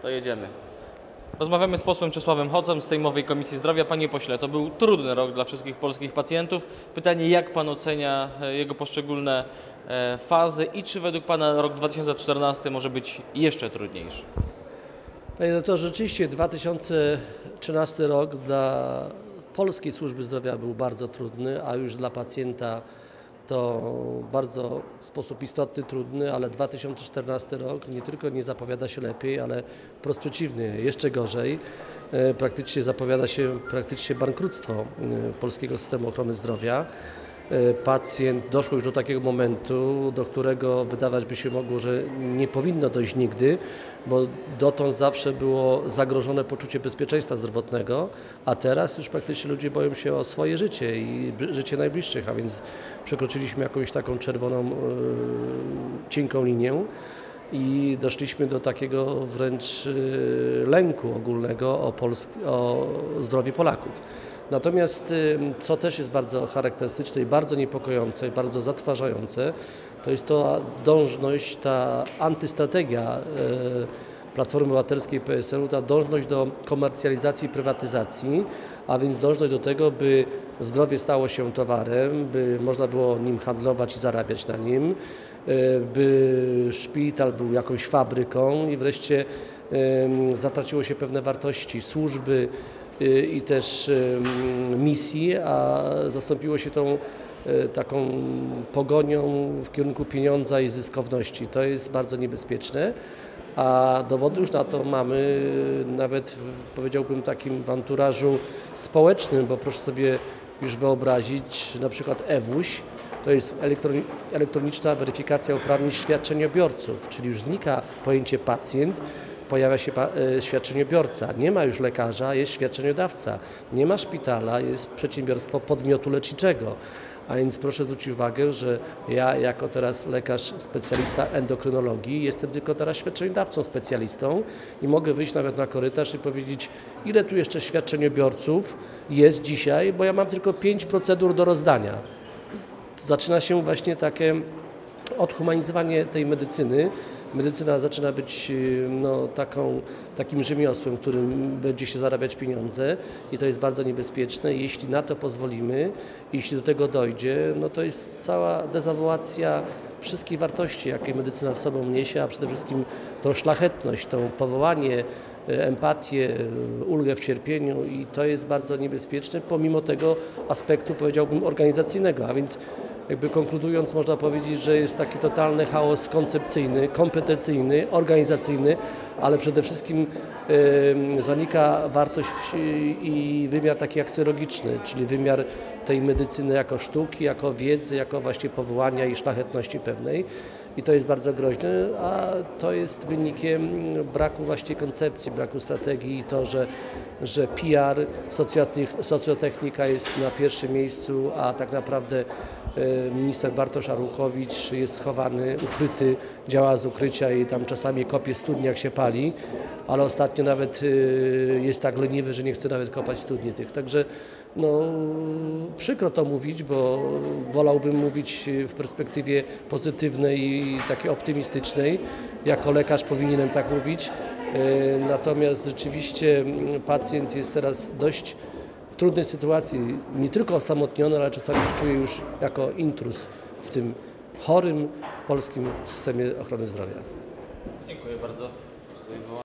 To jedziemy. Rozmawiamy z posłem Czesławem Hocem z Sejmowej Komisji Zdrowia. Panie pośle, to był trudny rok dla wszystkich polskich pacjentów. Pytanie, jak pan ocenia jego poszczególne fazy i czy według pana rok 2014 może być jeszcze trudniejszy? Panie doktorze, rzeczywiście 2013 rok dla polskiej służby zdrowia był bardzo trudny, a już dla pacjenta to bardzo w sposób istotny trudny, ale 2014 rok nie tylko nie zapowiada się lepiej, ale wprost przeciwnie, jeszcze gorzej. Praktycznie zapowiada się bankructwo polskiego systemu ochrony zdrowia. Pacjent, doszło już do takiego momentu, do którego wydawać by się mogło, że nie powinno dojść nigdy, bo dotąd zawsze było zagrożone poczucie bezpieczeństwa zdrowotnego, a teraz już praktycznie ludzie boją się o swoje życie i życie najbliższych, a więc przekroczyliśmy jakąś taką czerwoną, cienką linię i doszliśmy do takiego wręcz lęku ogólnego o zdrowie Polaków. Natomiast co też jest bardzo charakterystyczne i bardzo niepokojące i bardzo zatrważające, to jest to dążność, ta antystrategia Platformy Obywatelskiej i PSL-u, ta dążność do komercjalizacji i prywatyzacji, a więc dążność do tego, by zdrowie stało się towarem, by można było nim handlować i zarabiać na nim, by szpital był jakąś fabryką i wreszcie zatraciło się pewne wartości służby i też misji, a zastąpiło się tą taką pogonią w kierunku pieniądza i zyskowności. To jest bardzo niebezpieczne, a dowody już na to mamy nawet, powiedziałbym, takim w anturażu społecznym, bo proszę sobie już wyobrazić na przykład eWUŚ, to jest elektroniczna weryfikacja uprawnień świadczeniobiorców, czyli już znika pojęcie pacjent, pojawia się świadczeniobiorca. Nie ma już lekarza, jest świadczeniodawca. Nie ma szpitala, jest przedsiębiorstwo podmiotu leczniczego. A więc proszę zwrócić uwagę, że ja jako teraz lekarz specjalista endokrynologii jestem tylko teraz świadczeniodawcą specjalistą i mogę wyjść nawet na korytarz i powiedzieć, ile tu jeszcze świadczeniobiorców jest dzisiaj, bo ja mam tylko 5 procedur do rozdania. Zaczyna się właśnie takie odhumanizowanie tej medycyny. Medycyna zaczyna być takim rzemiosłem, w którym będzie się zarabiać pieniądze i to jest bardzo niebezpieczne. Jeśli na to pozwolimy, jeśli do tego dojdzie, no to jest cała dezawaluacja wszystkich wartości, jakie medycyna w sobą niesie, a przede wszystkim tą szlachetność, tą powołanie, empatię, ulgę w cierpieniu i to jest bardzo niebezpieczne, pomimo tego aspektu, powiedziałbym, organizacyjnego, a więc jakby konkludując, można powiedzieć, że jest taki totalny chaos koncepcyjny, kompetencyjny, organizacyjny, ale przede wszystkim zanika wartość i wymiar taki aksjologiczny, czyli wymiar tej medycyny jako sztuki, jako wiedzy, jako właśnie powołania i szlachetności pewnej. I to jest bardzo groźne, a to jest wynikiem braku właśnie koncepcji, braku strategii i to, że PR, socjotechnika jest na pierwszym miejscu, a tak naprawdę minister Bartosz Arłukowicz jest schowany, ukryty, działa z ukrycia i tam czasami kopie studnie, jak się pali, ale ostatnio nawet jest tak leniwy, że nie chce nawet kopać studni tych. Także no, przykro to mówić, bo wolałbym mówić w perspektywie pozytywnej i takiej optymistycznej. Jako lekarz powinienem tak mówić. Natomiast rzeczywiście pacjent jest teraz dość w trudnej sytuacji, nie tylko osamotniony, ale czasami się czuje już jako intruz w tym chorym polskim systemie ochrony zdrowia. Dziękuję bardzo.